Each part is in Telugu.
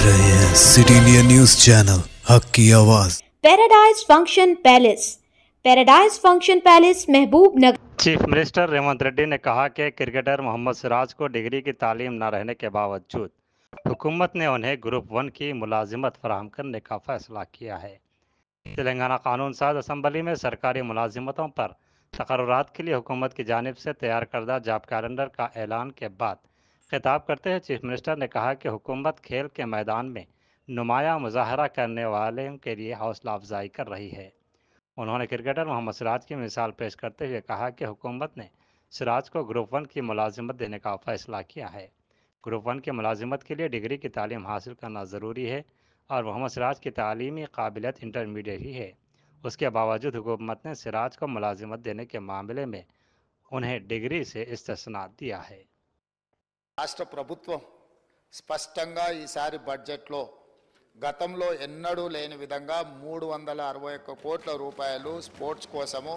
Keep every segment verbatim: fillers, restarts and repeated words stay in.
देख रहे हैं सिटी इंडिया न्यूज चैनल हक की आवाज। Paradise function palace paradise function palace Mahbubnagar. Chief minister Revanth Reddy ने कहा कि क्रिकेटर मोहम्मद सिराज को डिग्री की तालीम न रहने के बावजूद हुकूमत ने उन्हें ग्रुप वन की मुलाजिमत फराहम करने का फैसला किया है। तेलंगाना कानून साज असम्बली में सरकारी मुलाजिमतों पर तकर्रुरात के लिए हुकूमत की जानिब से तैयार करदा जॉब कैलेंडर का ऐलान के बाद खिताब करते हुए चीफ मिनिस्टर ने कहा कि हुकूमत खेल के मैदान में नुमाया मुजाहरा करने वाले के लिए हौसला अफजाई कर रही है। उन्होंने क्रिकेटर मोहम्मद सिराज की मिसाल पेश करते हुए कहा कि हुकूमत ने सिराज को ग्रुप वन की मुलाजिमत देने का फैसला किया है। ग्रुप वन की मुलाजिमत के लिए डिग्री की तालीम हासिल करना ज़रूरी है और मोहम्मद सिराज की तालीमी काबिलियत इंटरमीडिएट ही है। उसके बावजूद हुकूमत ने सिराज को मुलाजिमत देने के मामले में उन्हें डिग्री से इस्तिस्ना दिया है। రాష్ట్ర ప్రభుత్వం స్పష్టంగా ఈసారి బడ్జెట్లో గతంలో ఎన్నడూ లేని విధంగా మూడు వందల అరవై ఒక్క కోట్ల రూపాయలు స్పోర్ట్స్ కోసము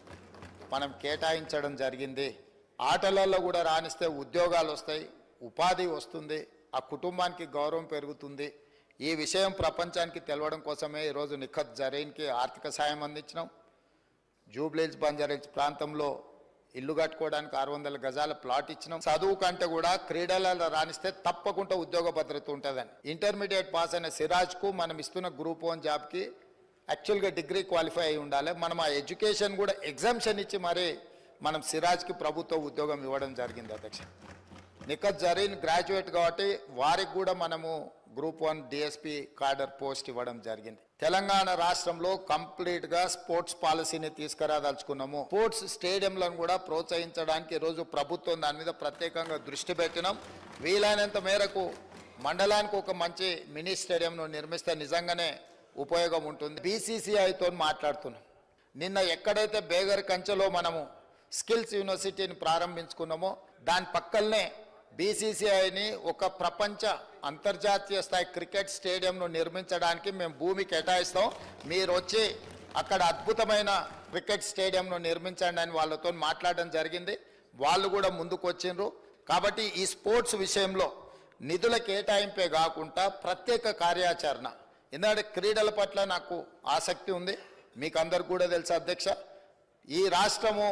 మనం కేటాయించడం జరిగింది। ఆటలలో కూడా రాణిస్తే ఉద్యోగాలు వస్తాయి, ఉపాధి వస్తుంది, ఆ కుటుంబానికి గౌరవం పెరుగుతుంది। ఈ విషయం ప్రపంచానికి తెలవడం కోసమే ఈరోజు నిఖత్ జరీన్కి ఆర్థిక సాయం అందించినాం। జూబ్లీహిల్స్ బంజారాహిల్స్ ప్రాంతంలో ఇల్లు కట్టుకోవడానికి ఆరు వందల గజాల ప్లాట్ ఇచ్చినాం। చదువు కంటే కూడా క్రీడలలో రాణిస్తే తప్పకుండా ఉద్యోగ భద్రత ఉంటుందని ఇంటర్మీడియట్ పాస్ అయిన సిరాజ్కు మనం ఇస్తున్న గ్రూప్ వన్ జాబ్కి యాక్చువల్గా డిగ్రీ క్వాలిఫై అయి ఉండాలి। మనం ఆ ఎడ్యుకేషన్ కూడా ఎగ్జామ్షన్ ఇచ్చి మరి మనం సిరాజ్కి ప్రభుత్వ ఉద్యోగం ఇవ్వడం జరిగింది అధ్యక్ష। నిఖత్ జరీన్ గ్రాడ్యుయేట్ కాబట్టి వారికి కూడా మనము group one DSP cadre post ఇవ్వడం జరిగింది। తెలంగాణ రాష్ట్రంలో కంప్లీట్ గా స్పోర్ట్స్ పాలసీని తీసుకురాదలుచుకున్నాము। స్పోర్ట్స్ స్టేడియంలను కూడా ప్రోత్సహించడానికి ఈరోజు ప్రభుత్వం దాని మీద ప్రత్యేకంగా దృష్టి పెట్టినాం। వీలైనంత మేరకు మండలానికి ఒక మంచి మినీ స్టేడియంను నిర్మిస్తే నిజంగానే ఉపయోగం ఉంటుంది। బీసీసీఐతో మాట్లాడుతున్నాం। నిన్న ఎక్కడైతే బేగర్ కంచెలో మనము స్కిల్స్ యూనివర్సిటీని ప్రారంభించుకున్నామో దాని పక్కనే బీసీసీఐని ఒక ప్రపంచ అంతర్జాతీయ స్థాయి క్రికెట్ స్టేడియంను నిర్మించడానికి మేము భూమి కేటాయిస్తాం, మీరు వచ్చి అక్కడ అద్భుతమైన క్రికెట్ స్టేడియంను నిర్మించండి అని వాళ్ళతో మాట్లాడడం జరిగింది। వాళ్ళు కూడా ముందుకు వచ్చిండ్రు। కాబట్టి ఈ స్పోర్ట్స్ విషయంలో నిధుల కేటాయింపే కాకుండా ప్రత్యేక కార్యాచరణ, ఎందుకంటే క్రీడల పట్ల నాకు ఆసక్తి ఉంది, మీకు అందరు కూడా తెలుసు అధ్యక్ష। ఈ రాష్ట్రము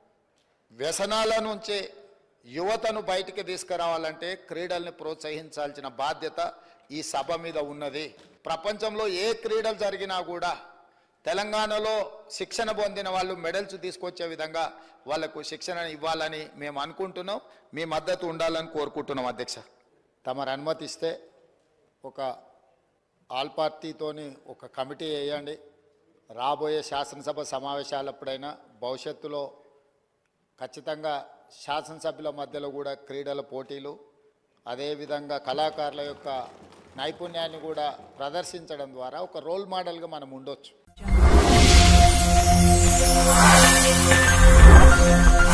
వ్యసనాల నుంచి యువతను బయటికి తీసుకురావాలంటే క్రీడల్ని ప్రోత్సహించాల్సిన బాధ్యత ఈ సభ మీద ఉన్నది। ప్రపంచంలో ఏ క్రీడలు జరిగినా కూడా తెలంగాణలో శిక్షణ పొందిన వాళ్ళు మెడల్స్ తీసుకొచ్చే విధంగా వాళ్లకు శిక్షణ ఇవ్వాలని మేము అనుకుంటున్నాం, మీ మద్దతు ఉండాలని కోరుకుంటున్నాం అధ్యక్ష। తమరు అనుమతిస్తే ఒక ఆల్ పార్టీతోని ఒక కమిటీ వేయండి, రాబోయే శాసనసభ సమావేశాలప్పుడైనా భవిష్యత్తులో ఖచ్చితంగా శాసనసభ్యుల మధ్యలో కూడా క్రీడల పోటీలు, అదేవిధంగా కళాకారుల యొక్క నైపుణ్యాన్ని కూడా ప్రదర్శించడం ద్వారా ఒక రోల్ మోడల్గా మనం ఉండొచ్చు।